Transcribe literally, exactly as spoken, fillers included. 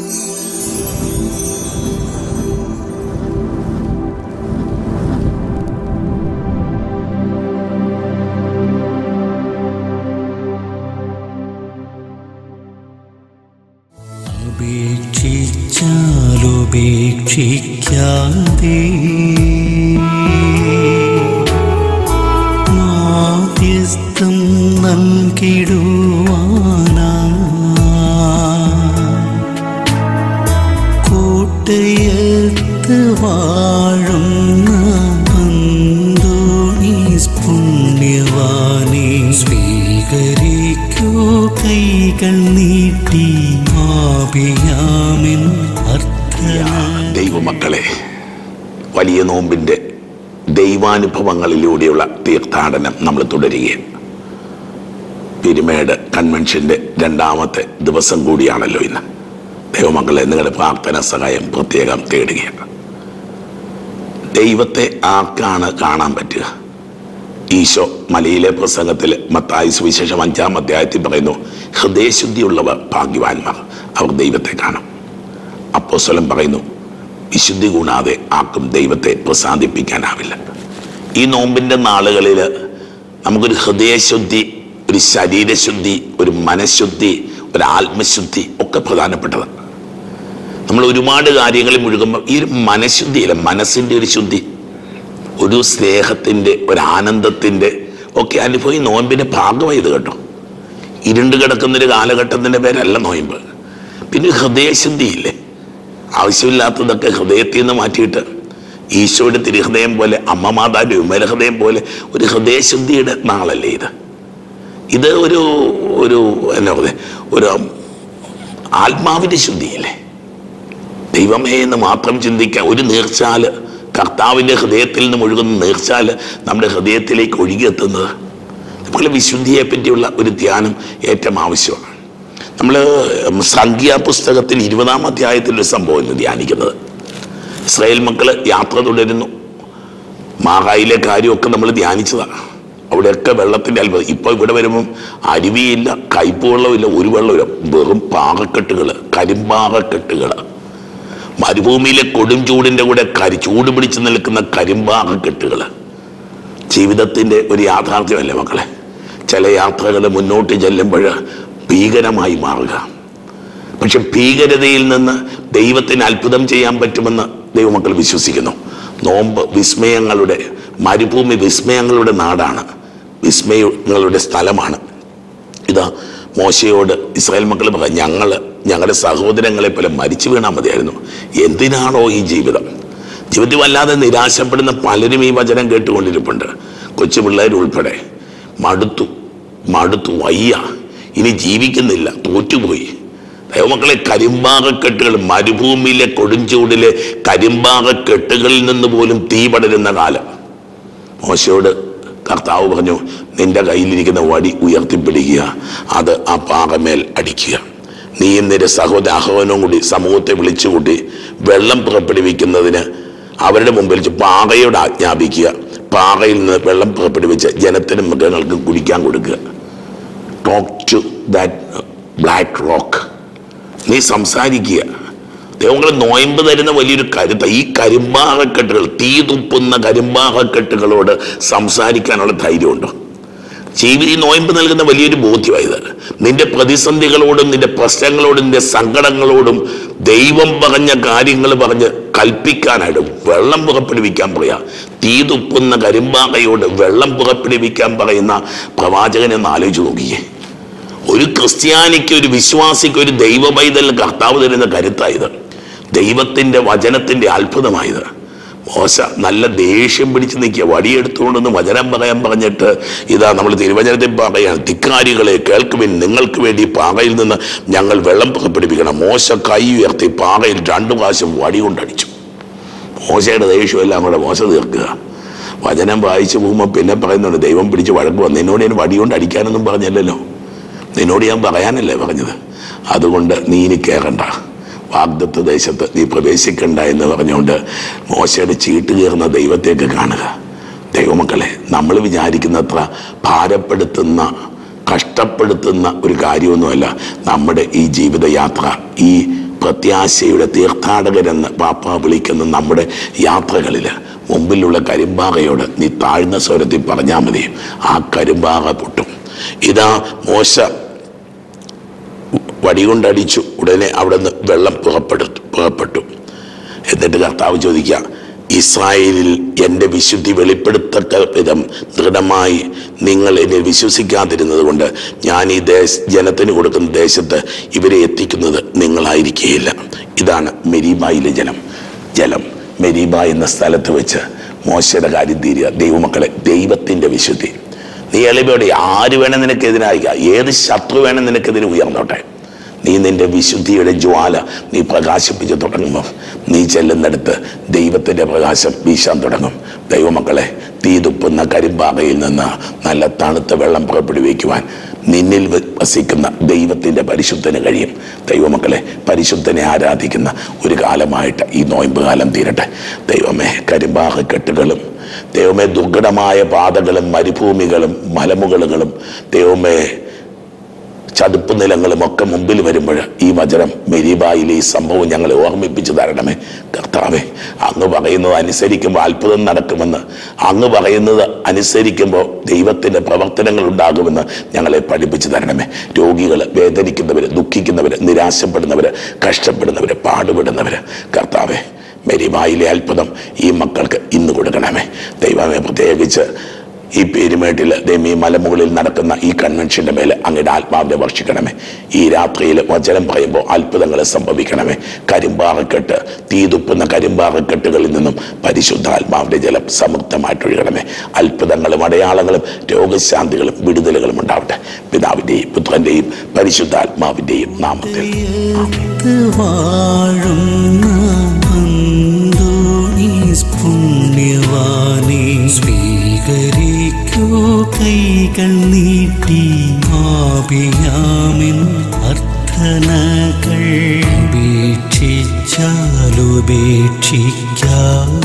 ഉപേക്ഷിച്ചാലുപേക്ഷിക്കാതെ മാധ്യസ്ഥം നൽകിടുവാനാ കോട്ടയത്ത് വാഴുന്ന അന്തോണീസ് പുണ്യവാനെ സ്വീകരിക്കൂ കൈകൾ നീട്ടി ആപിയാമിൻ അർത്ഥന. ദൈവമക്കളെ, വലിയ നോമ്പിൻ്റെ ദൈവാനുഭവങ്ങളിലൂടെയുള്ള തീർത്ഥാടനം നമ്മൾ തുടരുകയാണ്. പിരിമേട് കൺവെൻഷൻ്റെ രണ്ടാമത്തെ ദിവസം കൂടിയാണല്ലോ ഇന്ന്. ദൈവമക്കളെ, നിങ്ങളുടെ പ്രാർത്ഥന സഹായം പ്രത്യേകം തേടുകയാണ്. ദൈവത്തെ ആർക്കാണ് കാണാൻ പറ്റുക? ഈശോ മലയിലെ പ്രസംഗത്തിൽ മത്തായി സുവിശേഷം അഞ്ചാം അധ്യായത്തിൽ പറയുന്നു, ഹൃദയശുദ്ധിയുള്ളവർ ഭാഗ്യവാന്മാർ, അവർ ദൈവത്തെ കാണും. അപ്പോസ്തലൻ പറയുന്നു, വിശുദ്ധി കൂടാതെ ആർക്കും ദൈവത്തെ പ്രസാദിപ്പിക്കാനാവില്ല. ഈ നോമ്പിൻ്റെ നാളുകളിൽ നമുക്കൊരു ഹൃദയശുദ്ധി, ഒരു ശരീരശുദ്ധി, ഒരു മനഃശുദ്ധി, ഒരു ആത്മശുദ്ധി ഒക്കെ പ്രധാനപ്പെട്ടതാണ്. നമ്മൾ ഒരുപാട് കാര്യങ്ങളിൽ മുഴുകുമ്പോൾ ഈ ഒരു മനഃശുദ്ധിയില്ല, മനസ്സിൻ്റെ ഒരു ശുദ്ധി, ഒരു സ്നേഹത്തിൻ്റെ, ഒരു ആനന്ദത്തിൻ്റെ ഒക്കെ അനുഭവം ഈ നോയമ്പിൻ്റെ ഭാഗമായത് കേട്ടോ. ഇരുണ്ട് കിടക്കുന്നൊരു കാലഘട്ടത്തിൻ്റെ പേരല്ല നോയമ്പ്. പിന്നെ ഹൃദയശുദ്ധിയില്ലേ, ആവശ്യമില്ലാത്തതൊക്കെ ഹൃദയത്തിൽ നിന്ന് മാറ്റിയിട്ട് ഈശോയുടെ തിരുഹൃദയം പോലെ, അമ്മ മാതാവിൻ്റെ ഉമ്മരഹൃദയം പോലെ ഒരു ഹൃദയശുദ്ധിയുടെ നാളല്ലേ ഇത്. ഇത് ഒരു ഒരു എന്നാ പറയുക, ഒരു ആത്മാവിൻ്റെ ശുദ്ധിയില്ലേ. ദൈവമേ എന്ന് മാത്രം ചിന്തിക്കാൻ ഒരു നീർച്ചാല്, കർത്താവിൻ്റെ ഹൃദയത്തിൽ നിന്ന് ഒഴുകുന്ന നീർച്ചാല് നമ്മുടെ ഹൃദയത്തിലേക്ക് ഒഴുകിയെത്തുന്നത്. നമ്മളെ വിശുദ്ധിയെ പറ്റിയുള്ള ഒരു ധ്യാനം ഏറ്റവും ആവശ്യമാണ്. നമ്മൾ സംഖ്യാപുസ്തകത്തിൽ ഇരുപതാം അധ്യായത്തിലൊരു സംഭവം ഇന്ന് ധ്യാനിക്കുന്നത്. ഇസ്രായേൽ മക്കൾ യാത്ര തുടരുന്നു. മാഹായിലെ കാര്യമൊക്കെ നമ്മൾ ധ്യാനിച്ചതാണ്. അവിടെയൊക്കെ വെള്ളത്തിൻ്റെ അത്ഭുതം. ഇപ്പോൾ ഇവിടെ വരുമ്പം അരുവിയില്ല, കയ്പ് വെള്ളമില്ല, ഒരു വെള്ളമില്ല, വെറും പാറക്കെട്ടുകൾ, കരിമ്പാറക്കെട്ടുകൾ. മരുഭൂമിയിലെ കൊടും ചൂടിൻ്റെ കൂടെ കരി ചൂട് പിടിച്ച് നിൽക്കുന്ന കരിമ്പാറക്കെട്ടുകൾ. ജീവിതത്തിൻ്റെ ഒരു യാഥാർത്ഥ്യമല്ലേ മക്കളെ? ചില യാത്രകൾ മുന്നോട്ട് ചെല്ലുമ്പോൾ ഭീകരമായി മാറുക. പക്ഷെ ഭീകരതയിൽ നിന്ന് ദൈവത്തിന് അത്ഭുതം ചെയ്യാൻ പറ്റുമെന്ന് ദൈവമക്കൾ വിശ്വസിക്കുന്നു. നോമ്പ് വിസ്മയങ്ങളുടെ, മരുഭൂമി വിസ്മയങ്ങളുടെ നാടാണ്, വിസ്മയങ്ങളുടെ സ്ഥലമാണ്. ഇതാ മോശയോട് ഇസ്രായേൽ മക്കൾ പറയാം, ഞങ്ങൾ ഞങ്ങളുടെ സഹോദരങ്ങളെ പോലെ മരിച്ചു വീണാൽ മതിയായിരുന്നു. എന്തിനാണോ ഈ ജീവിതം? ജീവിതത്തിൽ വല്ലാതെ നിരാശപ്പെടുന്ന പലരും ഈ വചനം കേട്ടുകൊണ്ടിരിപ്പുണ്ട്. കൊച്ചു പിള്ളേരുൾപ്പെടെ മടുത്തു മടുത്തു വയ്യ, ഇനി ജീവിക്കുന്നില്ല, തോറ്റുപോയി. ദൈവമക്കളെ, കരിമ്പാറക്കെട്ടുകൾ, മരുഭൂമിയിലെ കൊടുംചൂടിലെ കരിമ്പാറക്കെട്ടുകളിൽ നിന്ന് പോലും തീ പടരുന്ന കാലം. മോശയോട് കർത്താവ് പറഞ്ഞു, നിന്റെ കയ്യിലിരിക്കുന്ന വടി ഉയർത്തിപ്പിടിക്കുക, അത് ആ പാറമേൽ അടിക്കുക. നീയും നിന്റെ സഹോദര അഹരോനും കൂടി സമൂഹത്തെ വിളിച്ചുകൂട്ടി വെള്ളം പുറപ്പെടുവിക്കുന്നതിന് അവരുടെ മുമ്പിൽ പാറയോട് ആജ്ഞാപിക്കുക. പാറയിൽ നിന്ന് വെള്ളം പുറപ്പെടുവിച്ച് ജനത്തിനും മൃഗങ്ങൾക്കും കുടിക്കാൻ കൊടുക്കുക. Talk to that black rock. നീ സംസാരിക്കുക. ദൈവങ്ങൾ നോയമ്പ് തരുന്ന വലിയൊരു കരുത്ത ഈ കരിമ്പാറക്കെട്ടുകൾ, തീ തുപ്പുന്ന കരിമ്പാറക്കെട്ടുകളോട് സംസാരിക്കാനുള്ള ധൈര്യമുണ്ടോ? ജീവി ഈ നോയമ്പ് നൽകുന്ന വലിയൊരു ബോധ്യമായത്. നിന്റെ പ്രതിസന്ധികളോടും നിന്റെ പ്രശ്നങ്ങളോടും നിന്റെ സങ്കടങ്ങളോടും ദൈവം പറഞ്ഞ കാര്യങ്ങൾ പറഞ്ഞ് കൽപ്പിക്കാനായിട്ട് വെള്ളം പുറപ്പെടുവിക്കാൻ പറയാ. തീ തുപ്പുന്ന കരിമ്പാറയോട് വെള്ളം പുറപ്പെടുവിക്കാൻ പറയുന്ന പ്രവാചകനെ ഒന്ന് ആലോചിച്ച് നോക്കിയേ. ഒരു ക്രിസ്ത്യാനിക്ക്, ഒരു വിശ്വാസിക്ക്, ഒരു ദൈവ പൈതലിന് കർത്താവ് തരുന്ന കരുത്തായത്, ദൈവത്തിൻ്റെ വചനത്തിൻ്റെ അത്ഭുതമായത്. മോശ നല്ല ദേഷ്യം പിടിച്ച് നിൽക്കുക, വടിയെടുത്തുകൊണ്ടൊന്ന് വചനം പറയാൻ പറഞ്ഞിട്ട് ഇതാ നമ്മൾ തിരുവചനത്തിൽ പറയുകയാണ്, ധിക്കാരികളെ കേൾക്കുവിൻ, നിങ്ങൾക്ക് വേണ്ടി പാറയിൽ നിന്ന് ഞങ്ങൾ വെള്ളം പുറപ്പെടുവിക്കണം. മോശ കൈ ഉയർത്തി പാറയിൽ രണ്ടു പ്രാവശ്യം വടി കൊണ്ടടിച്ചു. മോശയുടെ ദേഷ്യമെല്ലാം കൂടെ മോശ തീർക്കുക. വചനം വായിച്ചു പോകുമ്പോൾ പിന്നെ പറയുന്നുണ്ട്, ദൈവം പിടിച്ച് വഴക്ക് വന്നു, നിന്നോട് ഞാൻ വടി കൊണ്ട് അടിക്കാനൊന്നും പറഞ്ഞല്ലോ, നിന്നോട് ഞാൻ പറയാനല്ലേ പറഞ്ഞത്, അതുകൊണ്ട് നീ ഇനി കയറണ്ട, വാഗ്ദത്ത ദേശത്ത് നീ പ്രവേശിക്കണ്ട എന്ന് പറഞ്ഞുകൊണ്ട് മോശയുടെ ചീട്ട് കയറുന്ന ദൈവത്തേക്ക് കാണുക. ദൈവമക്കളെ, നമ്മൾ വിചാരിക്കുന്നത്ര ഭാരപ്പെടുത്തുന്ന, കഷ്ടപ്പെടുത്തുന്ന ഒരു കാര്യമൊന്നുമല്ല നമ്മുടെ ഈ ജീവിതയാത്ര, ഈ പ്രത്യാശയുടെ തീർത്ഥാടകരെന്ന് പാപ്പ വിളിക്കുന്ന നമ്മുടെ യാത്രകളിൽ മുമ്പിലുള്ള കരിമ്പാറയോട് നീ താഴ്ന്ന സ്വരത്തിൽ പറഞ്ഞാൽ മതി, ആ കരിമ്പാറ പൊട്ടും. ഇതാ മോശ വടികൊണ്ടടിച്ചു, ഉടനെ അവിടെ നിന്ന് വെള്ളം പുറപ്പെടുത്തു പുറപ്പെട്ടു എന്നിട്ട് കർത്താവ് ചോദിക്കുക, ഇസ്രായേലിൽ എൻ്റെ വിശുദ്ധി വെളിപ്പെടുത്തക്ക വിധം ദൃഢമായി നിങ്ങൾ എന്നെ വിശ്വസിക്കാതിരുന്നത് കൊണ്ട് ഞാൻ ഈ ദേശ ജനത്തിന് കൊടുക്കുന്ന ദേശത്ത് ഇവരെ എത്തിക്കുന്നത് നിങ്ങളായിരിക്കുകയില്ല. ഇതാണ് മെരീബായിലെ ജനം ജലം മെരീബ എന്ന സ്ഥലത്ത് വെച്ച് മോശയുടെ കാര്യം തീരുക. ദൈവമക്കളെ, ദൈവത്തിൻ്റെ വിശുദ്ധി. നീ എളിമയോടെ ആര് വേണം നിനക്കെതിരായിക, ഏത് ശത്രു വേണം നിനക്കെതിരെ ഉയർന്നോട്ടെ, നീ നിന്റെ വിശുദ്ധിയുടെ ജ്വാല നീ പ്രകാശിപ്പിച്ച് തുടങ്ങുമ്പോൾ നീ ചെല്ലുന്നിടത്ത് ദൈവത്തിൻ്റെ പ്രകാശം വീശാൻ തുടങ്ങും. ദൈവമക്കളെ, തീ തുപ്പുന്ന കരിമ്പാറയിൽ നിന്ന് നല്ല തണുത്ത വെള്ളം പുറപ്പെടുവിക്കുവാൻ നിന്നിൽ വസിക്കുന്ന ദൈവത്തിൻ്റെ പരിശുദ്ധന് കഴിയും. ദൈവമക്കളെ, പരിശുദ്ധനെ ആരാധിക്കുന്ന ഒരു കാലമായിട്ട് ഈ നോയമ്പ് കാലം തീരട്ടെ. ദൈവമേ, കരിമ്പാറ കെട്ടുകളും ദൈവമേ ദുർഘടമായ പാതകളും മരുഭൂമികളും മലമുകളുകളും ദൈവമേ ചതുപ്പ് നിലങ്ങളും ഒക്കെ മുമ്പിൽ വരുമ്പോൾ ഈ വചനം മെരീബായിലെ ഈ സംഭവം ഞങ്ങളെ ഓർമ്മിപ്പിച്ചു തരണമേ. കർത്താവേ, അങ്ങ് പറയുന്നത് അനുസരിക്കുമ്പോൾ അത്ഭുതം നടക്കുമെന്ന്, അങ്ങ് പറയുന്നത് അനുസരിക്കുമ്പോൾ ദൈവത്തിൻ്റെ പ്രവർത്തനങ്ങൾ ഉണ്ടാകുമെന്ന് ഞങ്ങളെ പഠിപ്പിച്ചു തരണമേ. രോഗികൾ, വേദനിക്കുന്നവർ, ദുഃഖിക്കുന്നവർ, നിരാശപ്പെടുന്നവർ, കഷ്ടപ്പെടുന്നവർ, പാടുപെടുന്നവർ, കർത്താവേ മെരീബായിലെ അത്ഭുതം ഈ മക്കൾക്ക് ഇന്ന് കൊടുക്കണമേ. ദൈവമേ, പ്രത്യേകിച്ച് ഈ പെരുമേട്ടിൽ ദൈവം ഈ മലമുകളിൽ നടക്കുന്ന ഈ കൺവെൻഷൻ്റെ മേലെ അങ്ങയുടെ ആത്മാവിനെ വർഷിക്കണമേ. ഈ രാത്രിയിൽ വചനം പറയുമ്പോൾ അത്ഭുതങ്ങൾ സംഭവിക്കണമേ. കരിമ്പാറക്കെട്ട്, തീ തുപ്പുന്ന കരിമ്പാറക്കെട്ടുകളിൽ നിന്നും പരിശുദ്ധാത്മാവിൻ്റെ ജലം സമൃദ്ധമായിട്ടൊഴുകണമേ. അത്ഭുതങ്ങളും അടയാളങ്ങളും രോഗശാന്തികളും വിടുതലുകളും ഉണ്ടാവട്ടെ. പിതാവിൻ്റെയും പുത്രൻ്റെയും പരിശുദ്ധാത്മാവിൻ്റെയും നാമത്തിൽ. പുണ്യവാനേ, സ്വീകരിക്കൂ കൈകൾ നീട്ടി ആപിയാമിൻ അർത്ഥനകൾ. ഉപേക്ഷിച്ചാലുപേക്ഷിക്കാ